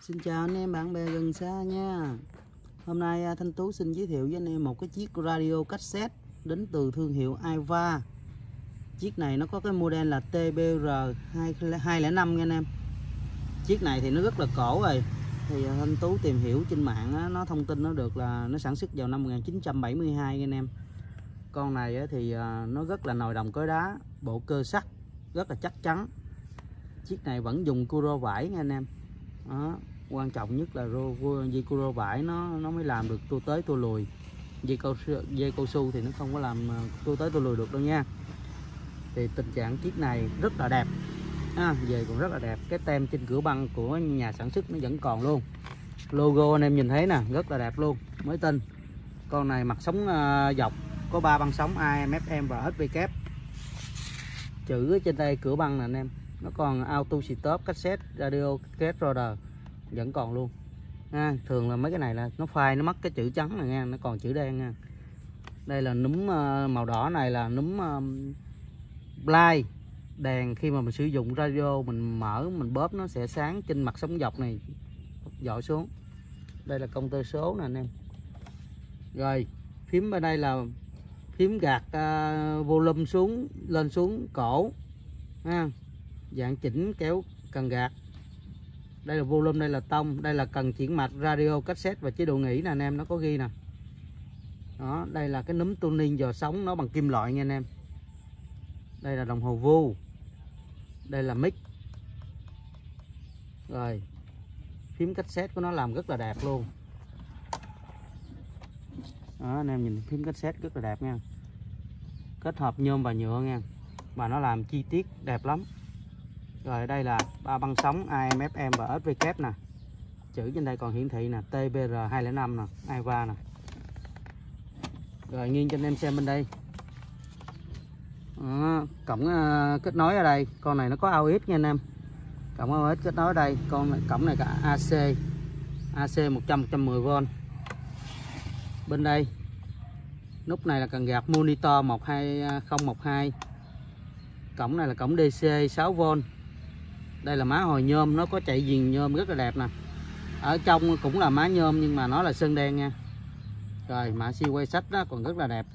Xin chào anh em bạn bè gần xa nha. Hôm nay Thanh Tú xin giới thiệu với anh em một cái chiếc radio cassette đến từ thương hiệu Aiva. Chiếc này nó có cái model là TBR205 nha anh em. Chiếc này thì nó rất là cổ rồi. Thì Thanh Tú tìm hiểu trên mạng nó thông tin nó được là nó sản xuất vào năm 1972 nha anh em. Con này thì nó rất là nồi đồng cối đá, bộ cơ sắt rất là chắc chắn. Chiếc này vẫn dùng curo vải nha anh em. Đó, quan trọng nhất là dây curo vải nó mới làm được tua tới tua lùi. Dây cao su thì nó không có làm tua tới tua lùi được đâu nha. Thì tình trạng chiếc này rất là đẹp, về còn rất là đẹp. Cái tem trên cửa băng của nhà sản xuất nó vẫn còn luôn. Logo anh em nhìn thấy nè, rất là đẹp luôn, mới tinh. Con này mặt sóng dọc có 3 băng sóng AM, FM và SVK. Chữ ở trên đây cửa băng nè anh em, nó còn auto stop, cassette, radio, cassette recorder vẫn còn luôn. Thường là mấy cái này là nó phai, nó mất cái chữ trắng này nha, nó còn chữ đen nha. Đây là núm màu đỏ này là núm light đèn. Khi mà mình sử dụng radio mình mở mình bóp nó sẽ sáng trên mặt sóng dọc này dọi xuống. Đây là công tơ số nè anh em. Rồi phím bên đây là phím gạt volume xuống lên xuống cổ dạng chỉnh kéo cần gạt. Đây là volume, đây là tông, đây là cần chuyển mạch, radio, cassette và chế độ nghỉ nè anh em, nó có ghi nè. Đó, đây là cái núm tuning dò sóng nó bằng kim loại nha anh em. Đây là đồng hồ vu. Đây là mic. Rồi phím cassette của nó làm rất là đẹp luôn. Đó, anh em nhìn phím cassette rất là đẹp nha. Kết hợp nhôm và nhựa nha. Mà nó làm chi tiết đẹp lắm. Rồi đây là 3 băng sóng AM, FM và SVK nè. Chữ trên đây còn hiển thị nè, TBR205 nè, Aiva nè. Rồi nghiêng cho anh em xem bên đây. Đó, cổng kết nối ở đây. Con này nó có AUX nha anh em. Cổng AUX kết nối ở đây. Cổng này cả AC 110V. Bên đây nút này là cần gạt monitor 12012. Cổng này là cổng DC 6V. Đây là má hồi nhôm, nó có chạy viền nhôm rất là đẹp nè. Ở trong cũng là má nhôm nhưng mà nó là sơn đen nha. Rồi mã siêu quay sách đó còn rất là đẹp.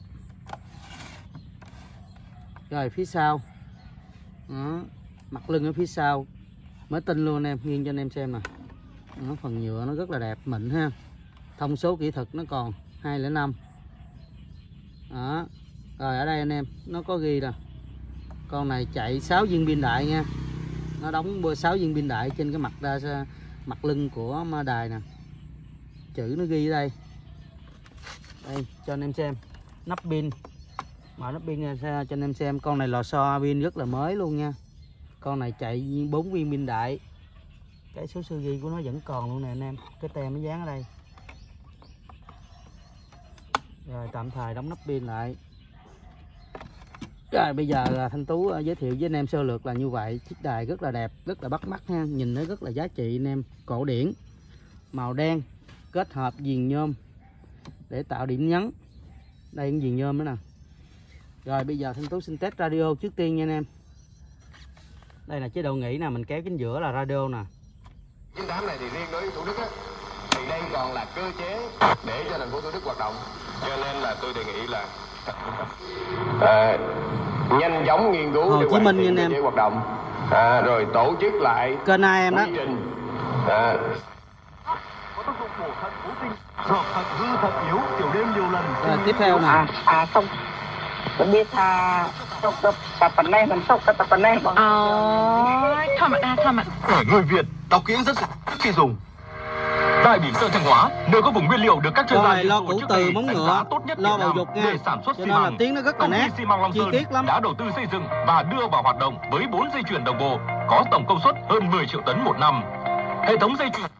Rồi phía sau đó, mặt lưng ở phía sau mới tinh luôn anh em, nghiêng cho anh em xem nè. Nó phần nhựa nó rất là đẹp, mịn ha. Thông số kỹ thuật nó còn 205. Đó. Rồi ở đây anh em nó có ghi nè. Con này chạy 6 viên pin đại nha. Nó đóng 6 viên pin đại trên cái mặt lưng của đài nè. Chữ nó ghi ở đây. Đây cho anh em xem. Nắp pin. Mở nắp pin ra cho anh em xem. Con này lò xo pin rất là mới luôn nha. Con này chạy 4 viên pin đại. Cái số sư ghi của nó vẫn còn luôn nè anh em. Cái tem nó dán ở đây. Rồi tạm thời đóng nắp pin lại. Rồi bây giờ là Thanh Tú giới thiệu với anh em sơ lược là như vậy. Chiếc đài rất là đẹp, rất là bắt mắt ha. Nhìn nó rất là giá trị anh em. Cổ điển, màu đen, kết hợp viền nhôm để tạo điểm nhấn. Đây cũng viền nhôm nữa nè. Rồi bây giờ Thanh Tú xin test radio trước tiên nha anh em. Đây là chế độ nghỉ nè, mình kéo chính giữa là radio nè. Chiến thắng này thì riêng đối với Thủ Đức á, thì đây còn là cơ chế để cho thành phố Thủ Đức hoạt động. Cho nên là tôi đề nghị là nhanh chóng nghiên cứu Hồ Chí Minh nha anh em. hoạt động, rồi tổ chức lại kênh ai em đó. Rồi tiếp theo nè. Không biết tập này mình sốc tập này. Ở người Việt, tàu kỹ rất khi dùng. Tại Bỉm Sơn Thanh Hóa, nơi có vùng nguyên liệu được các chuyên gia lo củ từ móng ngựa, lo bầu dục nha. Cho nên là tiếng nó rất là nát, chi tiết lắm. Đã đầu tư xây dựng và đưa vào hoạt động với 4 dây chuyền đồng bộ, có tổng công suất hơn 10 triệu tấn một năm. Hệ thống dây chuyền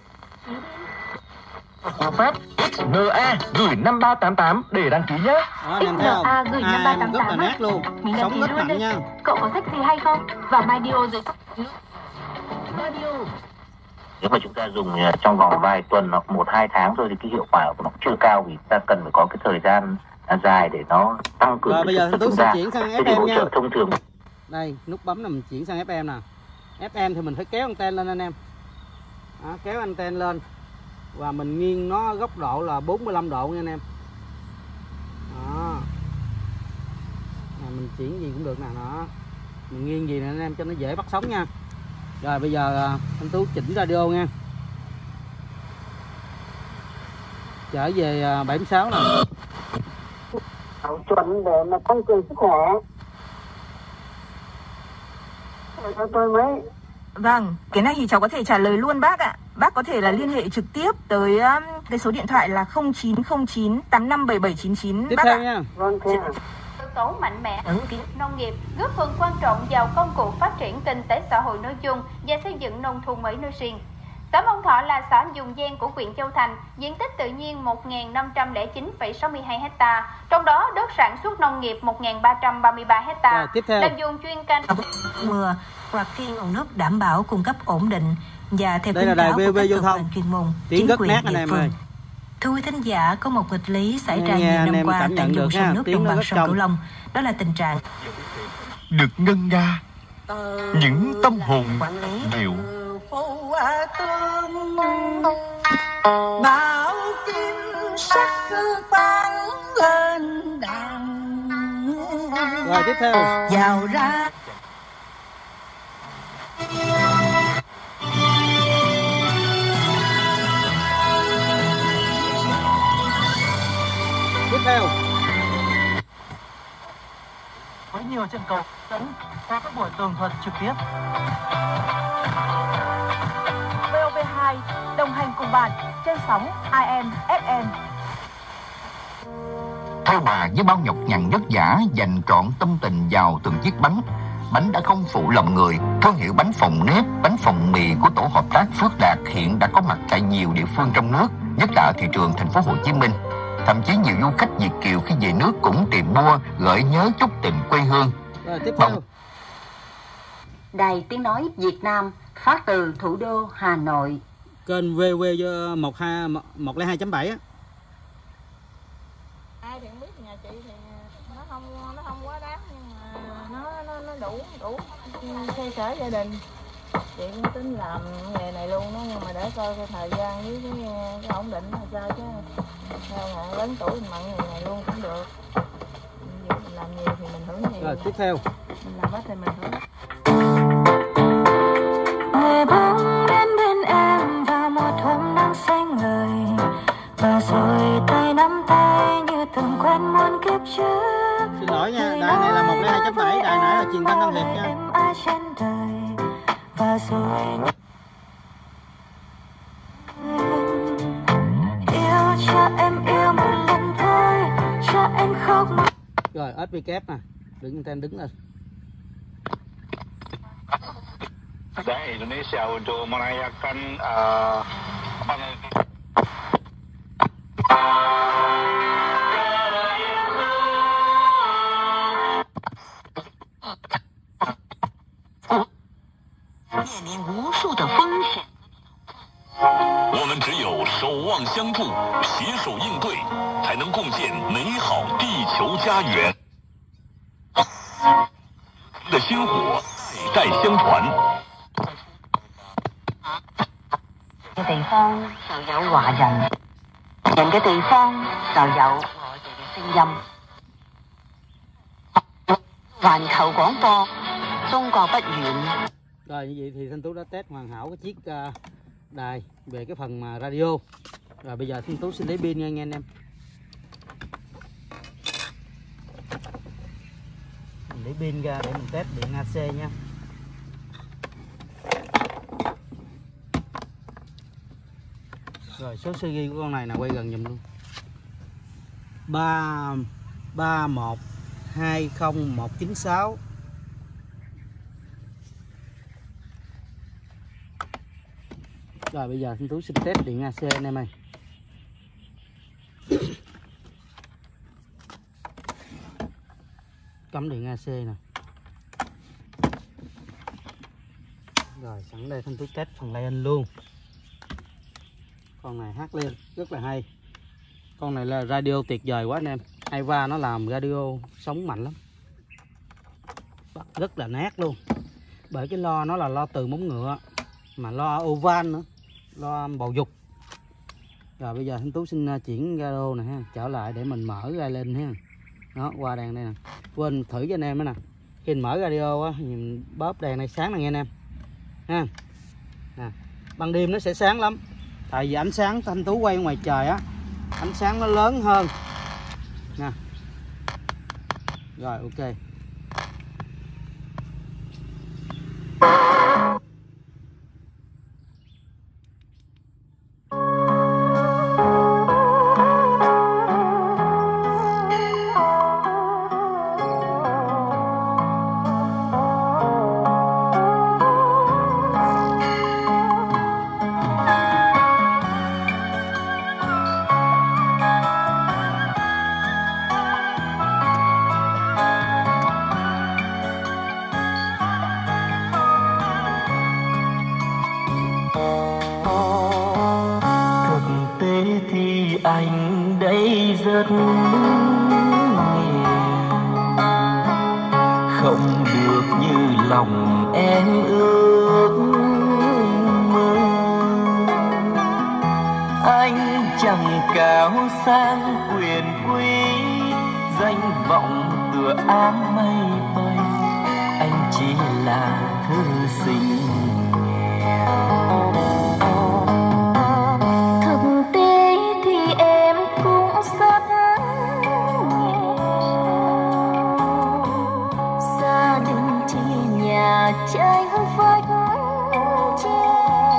phép XNA gửi 5388 để đăng ký nhé. XNA gửi 5388 rất là nát luôn, sống rất mạnh nha. Cậu có sách gì hay không? Và MyDio rồi. Nếu mà chúng ta dùng trong vòng vài tuần hoặc 1-2 tháng thôi thì cái hiệu quả của nó chưa cao, vì ta cần phải có cái thời gian dài để nó tăng cường. Rồi bây giờ Tú sẽ chuyển sang FM nha. Thông thường. Đây nút bấm là mình chuyển sang FM nè. FM thì mình phải kéo anten lên anh em. Đó, kéo anten lên và mình nghiêng nó góc độ là 45 độ nha anh em. Đó. Mình chuyển gì cũng được nè, đó. Mình nghiêng gì nè anh em cho nó dễ bắt sóng nha. Rồi bây giờ anh Tú chỉnh radio nha. Trở về 76 nè. Chuẩn để mà tăng cường sức khỏe. Cho tôi mới. Vâng, cái này thì cháu có thể trả lời luôn bác ạ. Bác có thể là liên hệ trực tiếp tới cái số điện thoại là 0909 857799 Tiếp bác theo ạ. nha. Vâng, thưa. Cơ cấu mạnh mẽ nông nghiệp góp phần quan trọng vào công cuộc phát triển kinh tế xã hội nói chung và xây dựng nông thôn mới nói riêng. Xã Mông Thọ là xã vùng ven của huyện Châu Thành, diện tích tự nhiên 1.509,62 ha, trong đó đất sản xuất nông nghiệp 1.333 ha. Là vùng chuyên canh mưa hoặc khi nguồn nước đảm bảo cung cấp ổn định và theo khuyến cáo của các cơ quan chuyên môn, chính quyền địa phương. Thưa quý thính giả, có một nghịch lý xảy ra nhiều năm qua tại vùng sông nước đồng bằng sông Cửu Long, đó là tình trạng được ngân nga những tâm hồn điệu bảo kim sắc vang lên đàn. Rồi tiếp theo vào ra. Tiếp theo với nhiều trận cầu dẫn qua các buổi tường thuật trực tiếp. VOV2 đồng hành cùng bạn trên sóng AM FM. Theo bà, với bao nhọc nhằn vất vả dành trọn tâm tình vào từng chiếc bánh, bánh đã không phụ lòng người. Thương hiệu bánh phồng nếp, bánh phồng mì của tổ hợp tác Phước Đạt hiện đã có mặt tại nhiều địa phương trong nước, nhất là ở thị trường thành phố Hồ Chí Minh. Thậm chí nhiều du khách Việt kiều khi về nước cũng tìm mua, gợi nhớ chút tình quê hương. Rồi tiếp theo Đài Tiếng Nói Việt Nam phát từ thủ đô Hà Nội. kênh VV 102.7 á. Ai thì không biết, nhà chị thì nó không quá đáng, nhưng mà nó đủ xoay sở gia đình. Chị cũng tính làm nghề này luôn đó, nhưng mà để coi cái thời gian với cái ổn định là sao chứ. Theo ngày lớn tuổi mình mặn nghề này luôn cũng được. Mình làm nhiều thì mình hưởng nhiều. Rồi tiếp theo Mình làm ít thì mình hưởng ít. Người bóng đến bên em vào một hôm nắng xanh ngời, và rồi tay nắm tay như từng quen muôn kiếp trước. Xin lỗi nha, đài này là 102.7, đài nãy là truyền thanh Tân Hiệp nha. Ai trên đời và rồi yêu cho em yêu một lần thôi, cho em khóc. Rồi SPK nè, đứng tên đứng lên. Dari Indonesia untuk merayakan 我们只有守望相助，携手应对，才能共建美好地球家园。的薪火代代相傳。 嘅地方就有華人，人嘅地方就有我哋嘅聲音。環球廣播，中國不遠。 Rồi như vậy thì Thanh Tú đã test hoàn hảo cái chiếc đài về cái phần mà radio. Rồi bây giờ Thanh Tú xin lấy pin nha anh em. Mình lấy pin ra để mình test điện AC nha. Rồi số series của con này là quay gần giùm luôn. 33120196. Rồi bây giờ Thanh Tú xin test điện AC anh em ơi. Cắm điện AC nè. Rồi sẵn đây Thanh Tú test phần len luôn. Con này hát lên rất là hay. Con này là radio tuyệt vời quá anh em. Aiva nó làm radio sống mạnh lắm, rất là nát luôn. Bởi cái lo nó là lo từ móng ngựa, mà lo oval nữa, loa bầu dục. Rồi bây giờ Thanh Tú xin chuyển radio nè ha, trở lại để mình mở ra lên ha. Đó, qua đèn đây nè. Quên thử cho anh em đó nè. Khi mình mở radio á, mình bóp đèn này sáng nè nghe anh em. Ha. Nè, ban đêm nó sẽ sáng lắm. Tại vì ánh sáng Thanh Tú quay ngoài trời á, ánh sáng nó lớn hơn. Nè. Rồi ok. Anh đây rất nghèo, không được như lòng em ước mơ. Anh chẳng cao sang quyền quý, danh vọng tựa áng mây bay. Anh chỉ là thư sinh nghèo. Tranh vách tre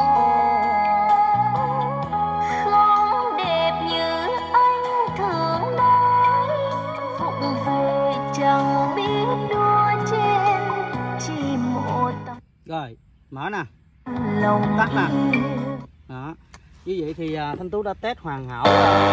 không đẹp như anh thường nói, vụng về chẳng biết đua trên chỉ một tấm. Rồi mở nè, lòng tắt nè. Đó, như vậy thì Thanh Tú đã test hoàn hảo.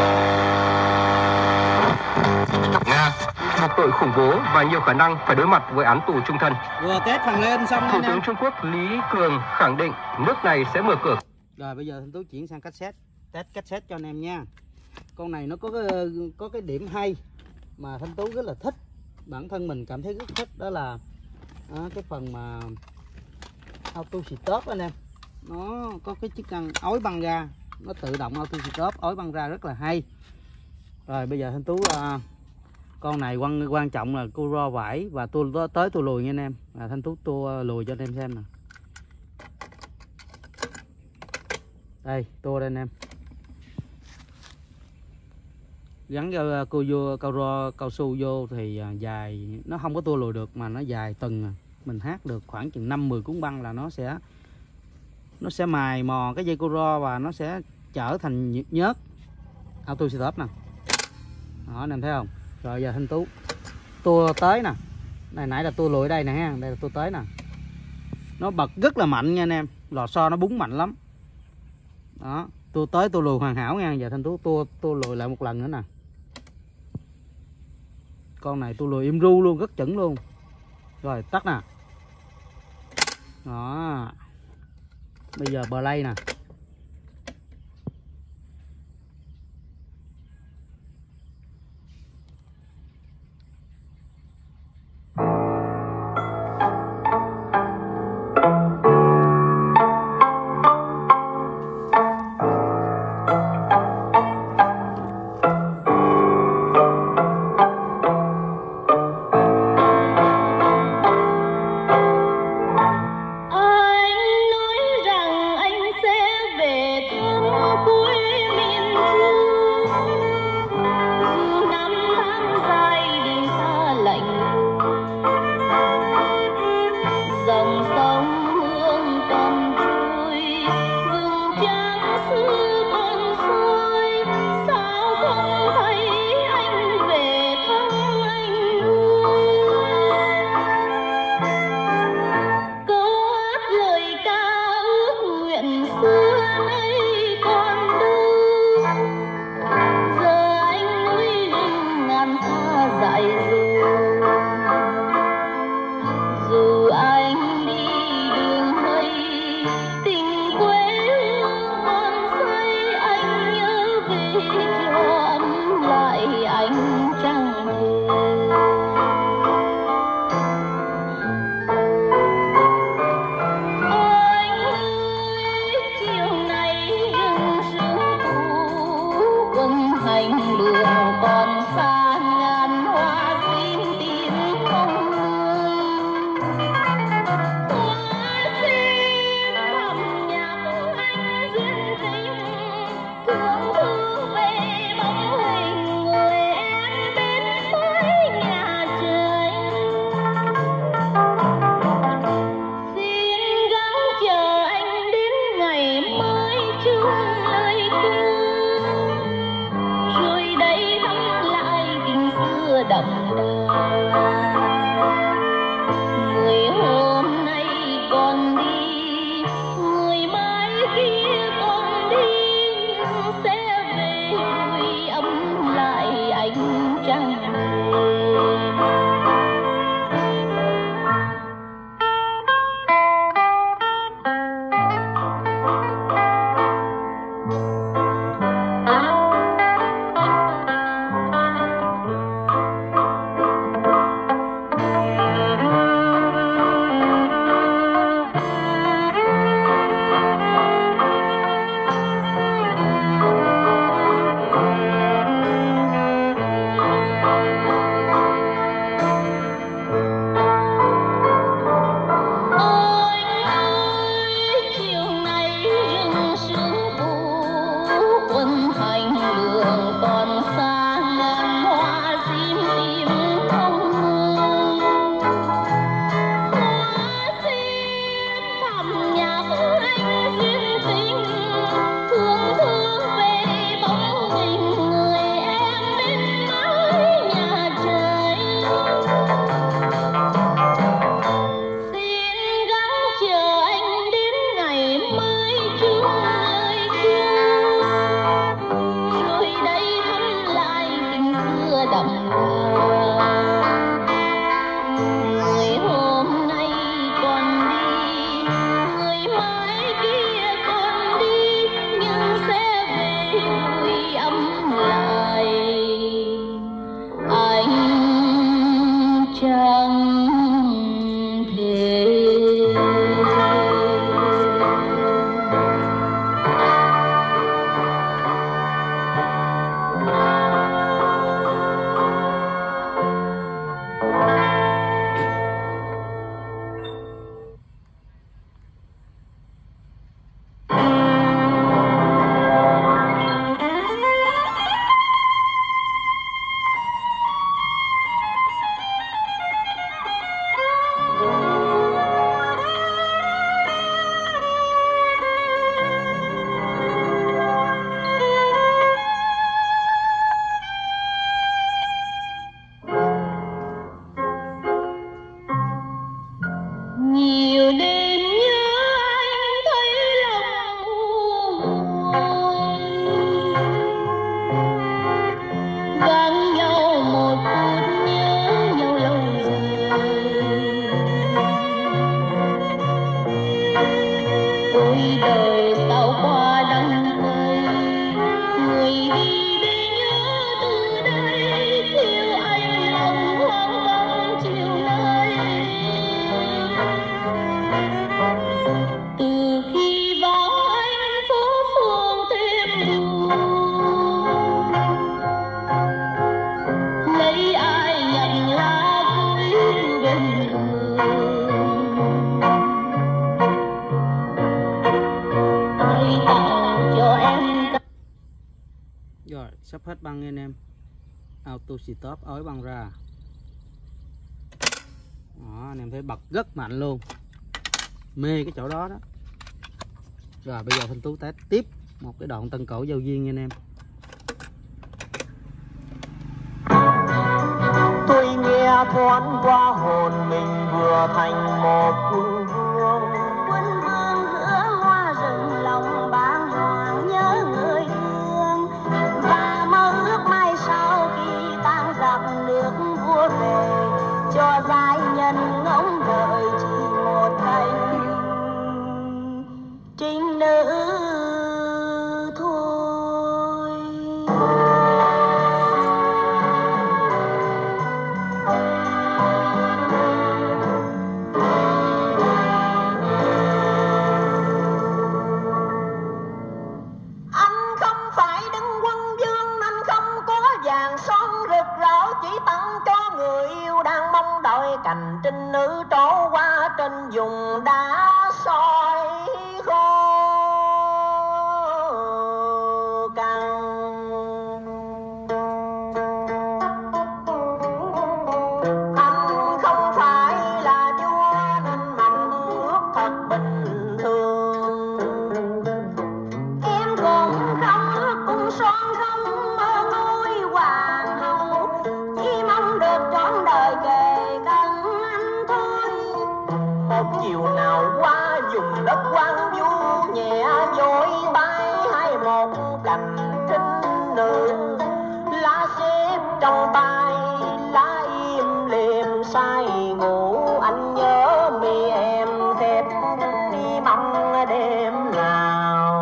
Nga, một tội khủng bố và nhiều khả năng phải đối mặt với án tù trung thân. Vừa test phần lên xong Thủ tướng Trung Quốc Lý Cường khẳng định nước này sẽ mở cửa. Rồi bây giờ Thanh Tú chuyển sang cassette, test cassette cho anh em nha. Con này nó có cái điểm hay mà Thanh Tú rất là thích, bản thân mình cảm thấy rất thích, đó là cái phần mà auto stop anh em. Nó có cái chức năng ói băng ra, nó tự động auto stop ói băng ra rất là hay. Rồi bây giờ Thanh Tú con này quan trọng là cô ro vải và tua tới tua lùi nha anh em. Thanh Tú tua lùi cho anh em xem nè. Đây tua đây anh em. Gắn cao su vô thì dài, nó không có tua lùi được mà nó dài từng. Mình hát được khoảng chừng 5-10 cuốn băng là nó sẽ mài mò cái dây cô ro và nó sẽ trở thành nhớt. Auto stop nè. Đó anh em thấy không? Rồi giờ Thanh Tú tua tới nè. Này nãy là tua lùi đây nè ha, đây là tua tới nè. Nó bật rất là mạnh nha anh em, lò xo nó búng mạnh lắm. Đó, tua tới tua lùi hoàn hảo nha. Giờ Thanh Tú tua lùi lại một lần nữa nè. Con này tua lùi im ru luôn, rất chuẩn luôn. Rồi tắt nè. Đó. Bây giờ play nè. Anh nói rằng anh sẽ Sắp hết băng nha anh em. Auto stop ói băng ra. Đó, anh em thấy bật rất mạnh luôn. Mê cái chỗ đó đó. Rồi bây giờ Thanh Tú test tiếp một cái đoạn tân cổ giao duyên nha anh em. Tôi nghe thoáng qua hồn mình vừa thành một quân vương. Quân vương giữa hoa rừng lòng bàng hoàng nhớ người thương, và mơ ước mai sau khi tang giặc nước vua về, cho giai nhân ngóng đợi chỉ một cánh trinh nữ thôi. Anh không phải đứng quân vương nên không có vàng son rực rỡ, chỉ tặng cho người yêu đang mong đợi cành trinh nữ trổ qua trên vùng đá soi khô. trong tay lá im lìm say ngủ. Anh nhớ mi em thép đi mong đêm nào.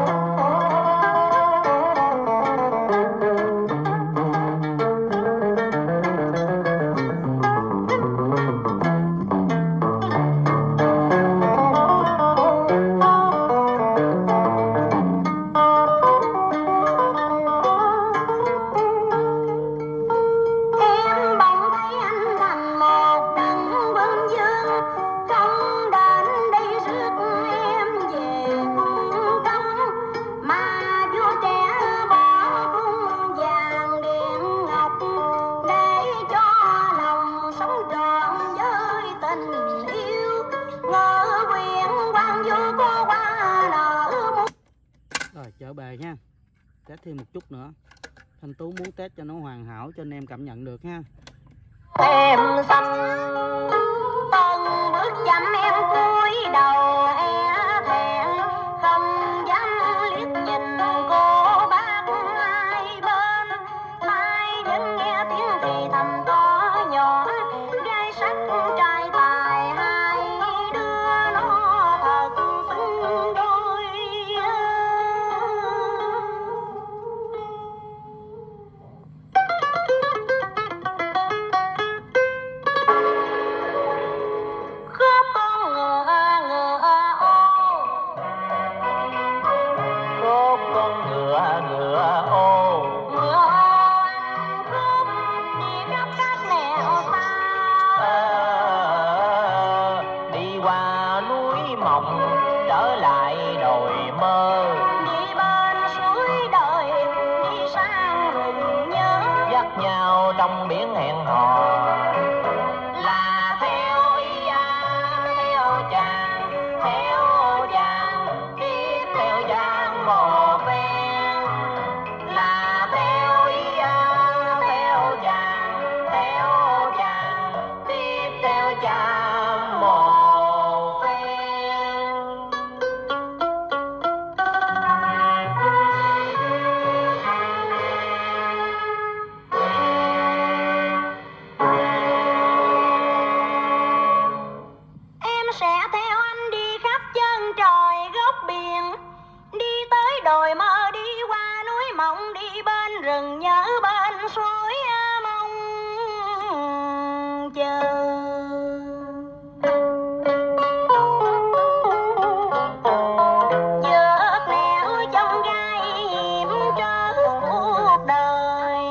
Chở bề nha, test thêm một chút nữa. Thanh Tú muốn test cho nó hoàn hảo cho anh em cảm nhận được ha. Em xanh từng bước chậm em cúi đầu e thẹn, không dám liếc nhìn cô bác hai bên. Tai vẫn nghe tiếng thì thầm to nhỏ, gai sắc trai tài hai đứa nó thật xứng đôi. Trở lại đồi mơ, đi bên suối đời, đi sang rừng nhớ, dắt nhau trong biển hẹn hò. Là theo ý anh, theo chàng, tiếp theo chàng một phen. Là theo ý anh, theo chàng, tiếp theo chàng một phen. Rừng nhớ bên suối mong chờ. Vượt nẻo trong gai hiểm trở cuộc đời,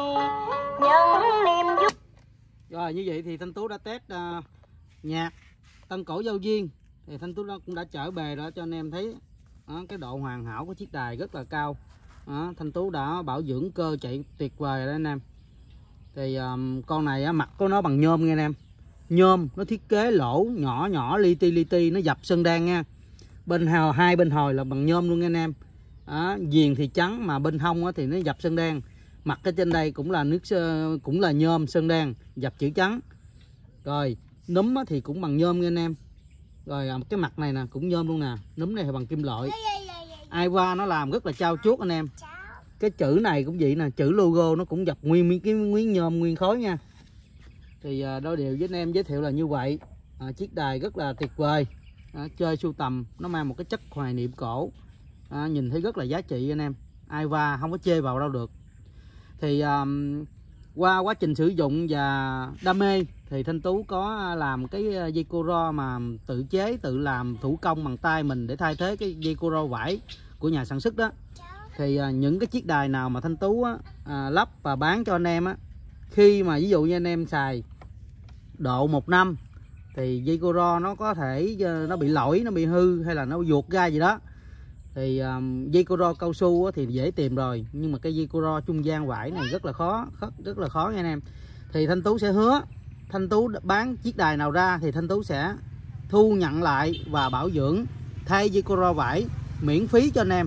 những niềm vui. Rồi như vậy thì Thanh Tú đã test nhạc Tân Cổ Giao Duyên. Thì Thanh Tú cũng đã trở bề đó cho anh em thấy cái độ hoàn hảo của chiếc đài rất là cao. Thanh Tú đã bảo dưỡng cơ chạy tuyệt vời đó anh em. Thì con này mặt của nó bằng nhôm nha anh em. Nhôm nó thiết kế lỗ nhỏ nhỏ li ti nó dập sơn đan nha. Hai bên hồi là bằng nhôm luôn nha anh em. Viền thì trắng mà bên hông thì nó dập sơn đan. Mặt ở trên đây cũng là nhôm sơn đan dập chữ trắng. Rồi núm thì cũng bằng nhôm nha anh em. Rồi cái mặt này nè cũng nhôm luôn nè. Núm này thì bằng kim loại. Aiwa nó làm rất là trau chuốt anh em. Cái chữ này cũng vậy nè, chữ logo nó cũng dập nguyên cái miếng nhôm nguyên khối nha. Thì đôi điều với anh em giới thiệu là như vậy. Chiếc đài rất là tuyệt vời. Chơi sưu tầm nó mang một cái chất hoài niệm cổ. Nhìn thấy rất là giá trị anh em. Aiwa không có chê vào đâu được. Thì qua quá trình sử dụng và đam mê thì Thanh Tú có làm cái dây cô ro mà tự chế, tự làm thủ công bằng tay mình để thay thế cái dây cô ro vải của nhà sản xuất đó. Thì những cái chiếc đài nào mà Thanh Tú lắp và bán cho anh em khi mà ví dụ như anh em xài độ 1 năm thì dây cô ro nó có thể nó bị lỗi, nó bị hư hay là nó vuột ra gì đó, thì dây cô ro cao su thì dễ tìm rồi, nhưng mà cái dây cô ro trung gian vải này rất là khó nha anh em. Thì Thanh Tú sẽ hứa Thanh Tú bán chiếc đài nào ra thì Thanh Tú sẽ thu nhận lại và bảo dưỡng thay dây cô ro vải miễn phí cho anh em,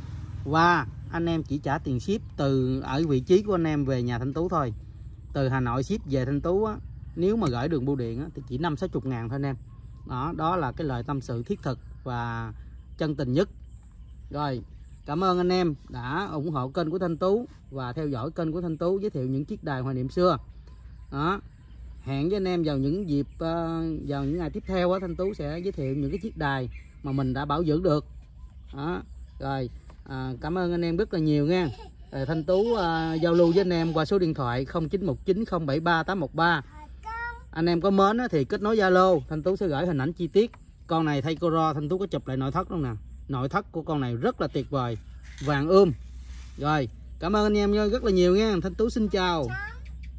và anh em chỉ trả tiền ship từ ở vị trí của anh em về nhà Thanh Tú thôi. Từ Hà Nội ship về Thanh Tú nếu mà gửi đường bưu điện thì chỉ 50-60 ngàn thôi anh em. Đó là cái lời tâm sự thiết thực và chân tình nhất. Rồi Cảm ơn anh em đã ủng hộ kênh của Thanh Tú và theo dõi kênh của Thanh Tú giới thiệu những chiếc đài hoài niệm xưa. Đó. Hẹn với anh em vào những dịp vào những ngày tiếp theo á, Thanh Tú sẽ giới thiệu những cái chiếc đài mà mình đã bảo dưỡng được. Đó. Rồi cảm ơn anh em rất là nhiều nha. Rồi Thanh Tú giao lưu với anh em qua số điện thoại 0919 073 813. Anh em có mến thì kết nối Zalo, Thanh Tú sẽ gửi hình ảnh chi tiết. Con này thay Coro, Thanh Tú có chụp lại nội thất luôn nè. Nội thất của con này rất là tuyệt vời, vàng ươm. Rồi, cảm ơn anh em rất là nhiều nha. Thanh Tú xin chào.